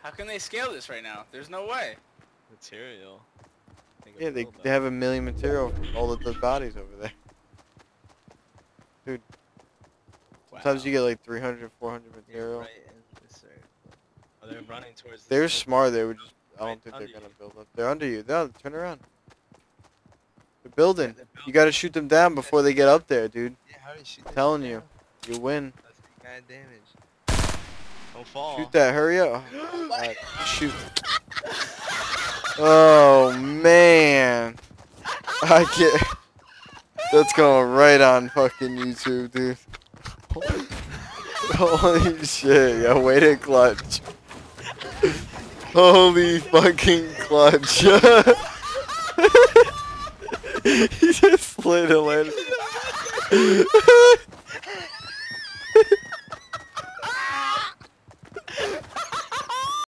How can they scale this right now? There's no way. Material. Yeah, they have a million material from all of the bodies over there. Dude. Sometimes you get like 300, 400 material. Right in this circle. Oh, they're running towards the They're circle. smart. They would just. I Right don't think they're under gonna you. build up. They're under you. No, turn around. They're building. They're You gotta shoot them down before they get up there, dude. Yeah, how do you shoot them Telling down? you, you win. That's the kind of damage. Don't fall. Shoot that. Hurry up. Oh, God. Shoot. Oh man. I can't. That's going right on fucking YouTube, dude. Holy shit, yo, way to clutch. Holy fucking clutch. He just slid a landed.